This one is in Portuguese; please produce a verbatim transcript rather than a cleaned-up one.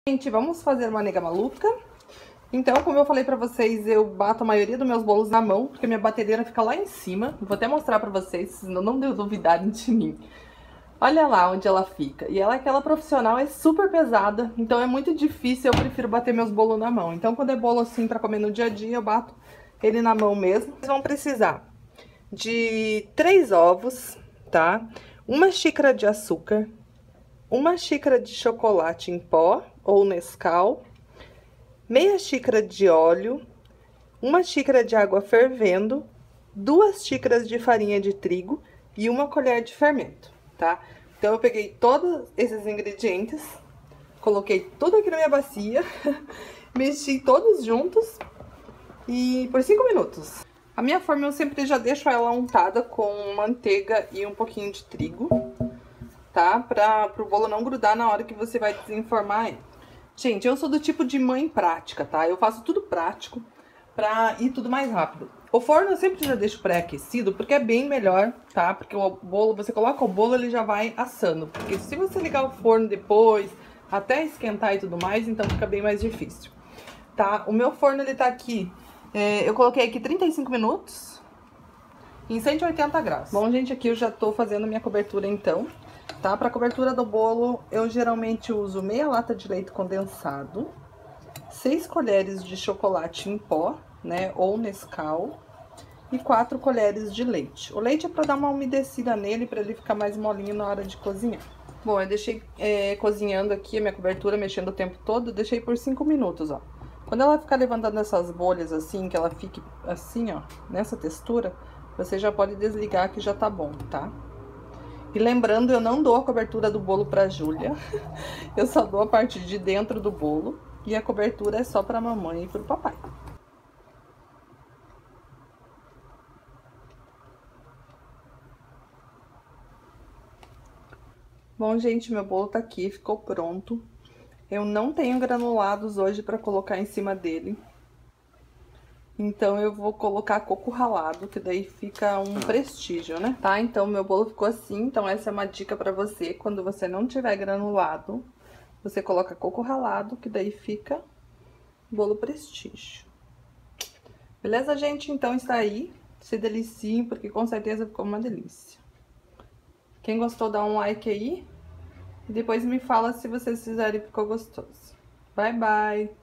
Gente, vamos fazer uma nega maluca. Então, como eu falei pra vocês, eu bato a maioria dos meus bolos na mão, porque minha batedeira fica lá em cima. Vou até mostrar pra vocês, senão não deu duvidarem de mim. Olha lá onde ela fica. E ela, aquela profissional, é super pesada, então é muito difícil, eu prefiro bater meus bolos na mão. Então, quando é bolo assim pra comer no dia a dia, eu bato ele na mão mesmo. Vocês vão precisar de três ovos, tá? Uma xícara de açúcar, uma xícara de chocolate em pó ou Nescau, meia xícara de óleo, uma xícara de água fervendo, duas xícaras de farinha de trigo e uma colher de fermento, tá? Então, eu peguei todos esses ingredientes, coloquei tudo aqui na minha bacia, mexi todos juntos e por cinco minutos. A minha forma eu sempre já deixo ela untada com manteiga e um pouquinho de trigo, tá? Pra, pro bolo não grudar na hora que você vai desenformar ele. Gente, eu sou do tipo de mãe prática, tá? Eu faço tudo prático pra ir tudo mais rápido. O forno eu sempre já deixo pré-aquecido, porque é bem melhor, tá? Porque o bolo, você coloca o bolo, ele já vai assando. Porque se você ligar o forno depois, até esquentar e tudo mais, então fica bem mais difícil, tá? O meu forno, ele tá aqui, é, eu coloquei aqui trinta e cinco minutos em cento e oitenta graus. Bom, gente, aqui eu já tô fazendo minha cobertura, então. Tá? Para cobertura do bolo, eu geralmente uso meia lata de leite condensado, seis colheres de chocolate em pó, né, ou Nescau, e quatro colheres de leite. O leite é para dar uma umedecida nele, para ele ficar mais molinho na hora de cozinhar. Bom, eu deixei é, cozinhando aqui a minha cobertura, mexendo o tempo todo, deixei por cinco minutos, ó. Quando ela ficar levantando essas bolhas assim, que ela fique assim, ó, nessa textura, você já pode desligar que já tá bom, tá? E lembrando, eu não dou a cobertura do bolo pra Júlia, eu só dou a parte de dentro do bolo, e a cobertura é só pra mamãe e pro papai. Bom, gente, meu bolo tá aqui, ficou pronto. Eu não tenho granulados hoje pra colocar em cima dele. Então, eu vou colocar coco ralado, que daí fica um prestígio, né? Tá? Então, meu bolo ficou assim. Então, essa é uma dica pra você. Quando você não tiver granulado, você coloca coco ralado, que daí fica bolo prestígio. Beleza, gente? Então, está aí. Se deliciem, porque com certeza ficou uma delícia. Quem gostou, dá um like aí. E depois me fala se vocês fizerem e ficou gostoso. Bye, bye!